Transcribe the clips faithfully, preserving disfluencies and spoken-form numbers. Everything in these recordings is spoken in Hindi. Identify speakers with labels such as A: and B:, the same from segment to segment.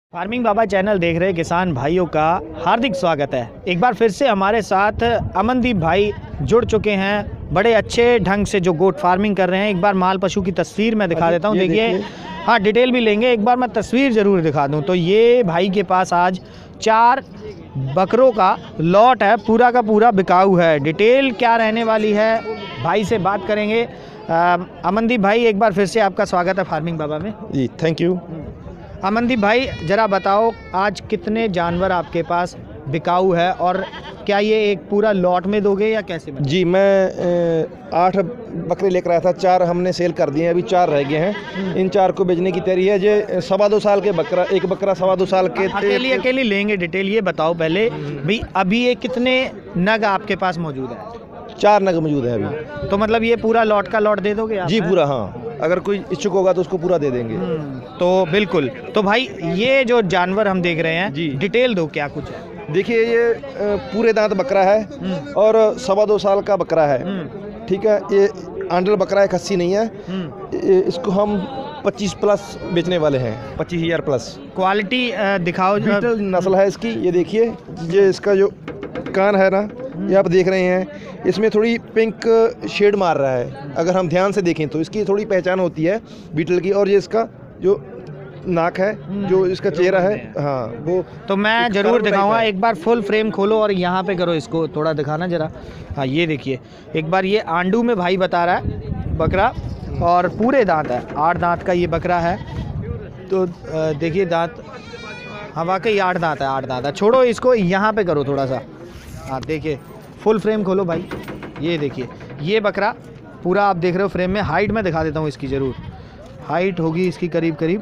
A: फार्मिंग बाबा चैनल देख रहे किसान भाइयों का हार्दिक स्वागत है। एक बार फिर से हमारे साथ अमनदीप भाई जुड़ चुके हैं, बड़े अच्छे ढंग से जो गोट फार्मिंग कर रहे हैं। एक बार माल पशु की तस्वीर मैं दिखा देता हूँ, देखिए। हाँ, डिटेल भी लेंगे, एक बार मैं तस्वीर ज़रूर दिखा दूँ। तो ये भाई के पास आज चार बकरों का लॉट है, पूरा का पूरा बिकाऊ है। डिटेल क्या रहने वाली है भाई से बात करेंगे। अमनदीप भाई, एक बार फिर से आपका स्वागत है फार्मिंग बाबा में।
B: जी, थैंक यू।
A: अमनदीप भाई, ज़रा बताओ आज कितने जानवर आपके पास बिकाऊ है और क्या ये एक पूरा लॉट में दोगे या कैसे?
B: जी, मैं आठ बकरे लेकर आया था, चार हमने सेल कर दिए हैं, अभी चार रह गए हैं। इन चार को बेचने की तैयारी है। ये सवा दो साल के बकरा, एक बकरा सवा दो साल के।
A: अकेली अकेली लेंगे, डिटेल ये बताओ पहले भाई। अभी ये कितने नग आपके पास मौजूद है?
B: चार नग मौजूद है अभी।
A: तो मतलब ये पूरा लॉट का लॉट दे दोगे आप?
B: जी पूरा, हाँ। अगर कोई इच्छुक होगा तो उसको पूरा दे देंगे।
A: तो बिल्कुल। तो भाई ये जो जानवर हम देख रहे हैं,
B: जी, डिटेल
A: दो, क्या कुछ है?
B: देखिए, ये पूरे दांत बकरा है और सवा दो साल का बकरा है। ठीक है, ये आंडल बकरा है, खस्सी नहीं है। इसको हम पच्चीस प्लस बेचने वाले हैं, पच्चीस हजार प्लस।
A: क्वालिटी दिखाओ।
B: बीटल नस्ल है इसकी। ये देखिए, ये इसका जो कान है ना, ये आप देख रहे हैं, इसमें थोड़ी पिंक शेड मार रहा है। अगर हम ध्यान से देखें तो इसकी थोड़ी पहचान होती है बीटल की। और ये इसका जो नाक है, जो इसका चेहरा है, हाँ, वो
A: तो मैं ज़रूर दिखाऊंगा। एक बार फुल फ्रेम खोलो और यहाँ पे करो, इसको थोड़ा दिखाना ज़रा। हाँ, ये देखिए एक बार, ये आंडू में भाई बता रहा है बकरा, और पूरे दांत है, आठ दांत का ये बकरा है। तो देखिए दांत, हाँ वाकई आठ दांत है, आठ दांत है। छोड़ो इसको, यहाँ पे करो थोड़ा सा। हाँ देखिए, फुल फ्रेम खोलो भाई। ये देखिए, ये बकरा पूरा आप देख रहे हो फ्रेम में। हाइट में दिखा देता हूँ इसकी ज़रूर। हाइट होगी इसकी करीब करीब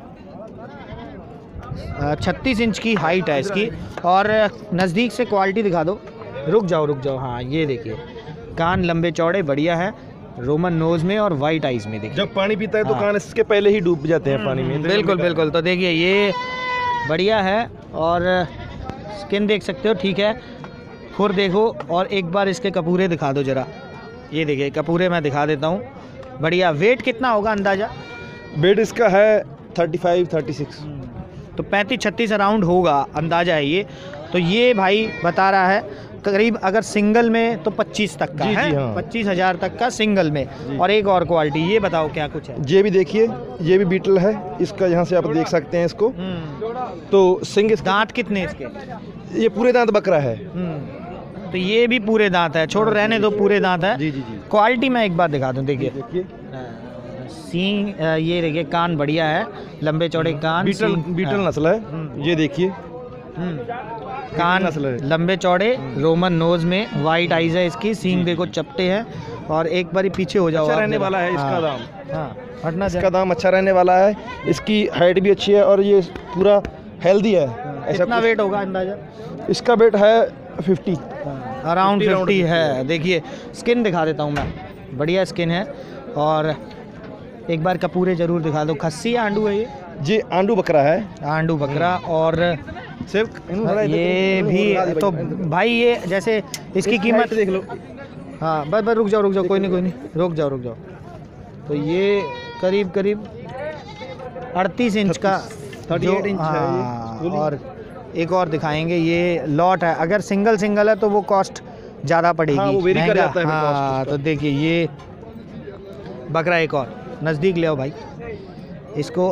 A: छत्तीस इंच की हाइट है इसकी। और नज़दीक से क्वालिटी दिखा दो। रुक जाओ रुक जाओ हाँ, ये देखिए, कान लंबे चौड़े बढ़िया है, रोमन नोज में और वाइट आइज में। देखिए
B: जब पानी पीता है तो हाँ, कान इसके पहले ही डूब जाते हैं पानी में।
A: बिल्कुल बिल्कुल। तो देखिए ये बढ़िया है और स्किन देख सकते हो, ठीक है। खुर देखो और एक बार इसके कपूरे दिखा दो ज़रा। ये देखिए कपूरे मैं दिखा देता हूँ, बढ़िया। वेट कितना होगा अंदाज़ा?
B: वेट इसका है थर्टी फाइव थर्टी सिक्स,
A: तो पैंतीस छत्तीस अराउंड होगा, अंदाज़ा है ये। तो ये भाई बता रहा है करीब, अगर सिंगल में तो पच्चीस तक का
B: जी,
A: है,
B: जी, हाँ।
A: पच्चीस हज़ार तक का सिंगल में। और एक और क्वालिटी, ये बताओ क्या कुछ है?
B: ये भी देखिए, ये भी बीटल है इसका, यहाँ से आप देख सकते हैं इसको। तो सिंग,
A: दांत कितने इसके?
B: ये पूरे दांत बकरा है।
A: तो ये भी पूरे दांत है, छोड़ रहने दो, पूरे दांत है।
B: जी जी जी।
A: क्वालिटी मैं एक बार दिखा दूं, देखिए
B: देखिए,
A: सींग, ये देखिए कान बढ़िया है, लंबे चौड़े कान।
B: बीटल बीटल नस्ल है। ये देखिए,
A: कान नस्ल है, लंबे चौड़े, रोमन नोज में, वाइट आइज है इसकी, सींग देखो चपटे हैं। और एक बार पीछे हो जाओ,
B: अच्छा रहने वाला है इसका दाम।
A: हाँ, हटना,
B: इसका दाम अच्छा रहने वाला है। इसकी हाइट भी अच्छी है और ये पूरा हेल्दी है।
A: ऐसा कितना वेट होगा अंदाजा?
B: इसका वेट है फिफ्टी,
A: अराउंड फिफ्टी है। देखिए स्किन दिखा देता हूँ मैं, बढ़िया स्किन है। और एक बार कपूरे जरूर दिखा दो। खस्सी या आंडू है ये?
B: जी, आंडू बकरा है।
A: आंडू बकरा। और
B: सिर्फ
A: ये भी तो भाई, ये जैसे इसकी कीमत
B: देख लो।
A: हाँ बस बस, रुक जाओ रुक जाओ, कोई नहीं कोई नहीं, रुक जाओ रुक जाओ। तो ये करीब करीब अड़तीस इंच का,
B: थर्टी एट इंच है।
A: और एक और दिखाएंगे, ये लॉट है। अगर सिंगल सिंगल है तो वो कॉस्ट ज़्यादा पड़ेगी।
B: हाँ, वो वेरी कर जाता है।
A: हाँ, तो देखिए ये बकरा, एक और नज़दीक ले आओ भाई इसको।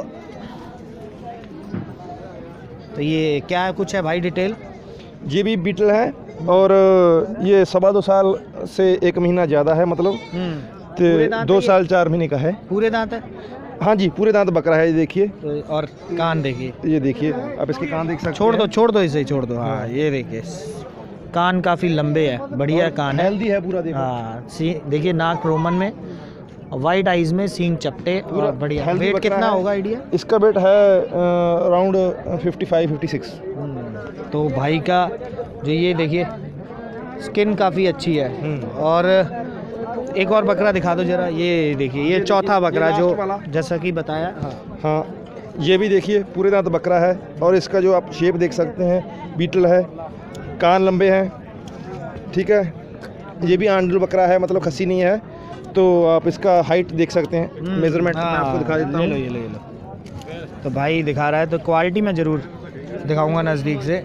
A: तो ये क्या कुछ है भाई डिटेल?
B: ये भी बीटल है और ये सवा दो साल से एक महीना ज़्यादा है, मतलब तो दो साल चार महीने का है। पूरे
A: दांत है?
B: हाँ जी, पूरे दांत बकरा है। ये देखिए,
A: और कान देखिए,
B: ये देखिए, आप इसके कान देख सकते हैं।
A: छोड़ दो छोड़ दो इसे, छोड़ दो। हाँ, ये देखिए कान काफ़ी लंबे है, बढ़िया कान है,
B: हेल्दी है पूरा। देखो,
A: हाँ, देखिए नाक रोमन में, वाइट आइज में, सींग चपटे, और बढ़िया। वेट कितना होगा आइडिया?
B: इसका वेट है around fifty five fifty six.
A: तो भाई का जो ये देखिए स्किन काफ़ी अच्छी है। और एक और बकरा दिखा दो जरा। ये देखिए, ये चौथा बकरा जो जैसा कि बताया। हाँ
B: हाँ, ये भी देखिए, पूरे दांत बकरा है और इसका जो आप शेप देख सकते हैं, बीटल है, कान लंबे हैं। ठीक है, ये भी आंडल बकरा है, मतलब खस्सी नहीं है। तो आप इसका हाइट देख सकते हैं, मेजरमेंट मैं आपको दिखा देता हूँ।
A: ले लो ये ले लो। तो भाई दिखा रहा है, तो क्वालिटी में ज़रूर दिखाऊंगा नज़दीक से,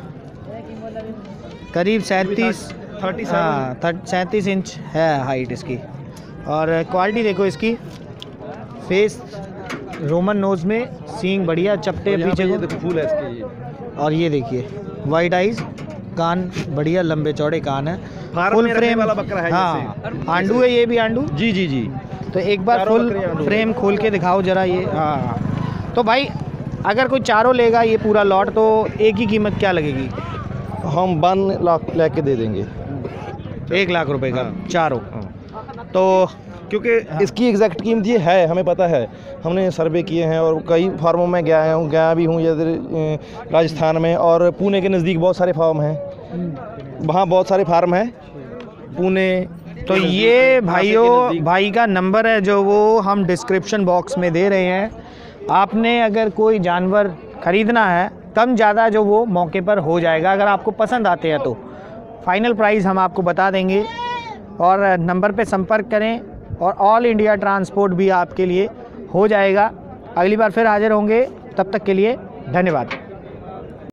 A: करीब सैंतीस हाँ सैंतीस इंच है हाइट इसकी। और क्वालिटी देखो इसकी, फेस रोमन नोज में, सींग बढ़िया, चपटे पीछे को,
B: फूल है इसके।
A: और ये देखिए वाइट आइज, कान बढ़िया लंबे चौड़े कान है,
B: फुल फ्रेम वाला बकरा है।
A: हाँ आंडू है ये भी, आंडू
B: जी जी जी।
A: तो एक बार फुल फ्रेम खोल के दिखाओ जरा ये। हाँ तो भाई अगर कोई चारों लेगा ये पूरा लॉट तो एक ही कीमत क्या लगेगी?
B: हम वन लाख लेके दे देंगे,
A: एक लाख रुपए का
B: हाँ।
A: चारों।
B: हाँ।
A: तो
B: क्योंकि इसकी एग्जैक्ट कीमत ये है, हमें पता है, हमने सर्वे किए हैं और कई फार्मों में गया हूँ गया भी हूँ इधर राजस्थान में, और पुणे के नज़दीक बहुत सारे फार्म हैं, वहाँ बहुत सारे फार्म हैं पुणे।
A: तो ये भाइयों भाई का नंबर है जो वो हम डिस्क्रिप्शन बॉक्स में दे रहे हैं। आपने अगर कोई जानवर ख़रीदना है कम ज़्यादा जो वो मौके पर हो जाएगा, अगर आपको पसंद आते हैं तो फाइनल प्राइस हम आपको बता देंगे। और नंबर पे संपर्क करें और ऑल इंडिया ट्रांसपोर्ट भी आपके लिए हो जाएगा। अगली बार फिर हाजिर होंगे, तब तक के लिए धन्यवाद।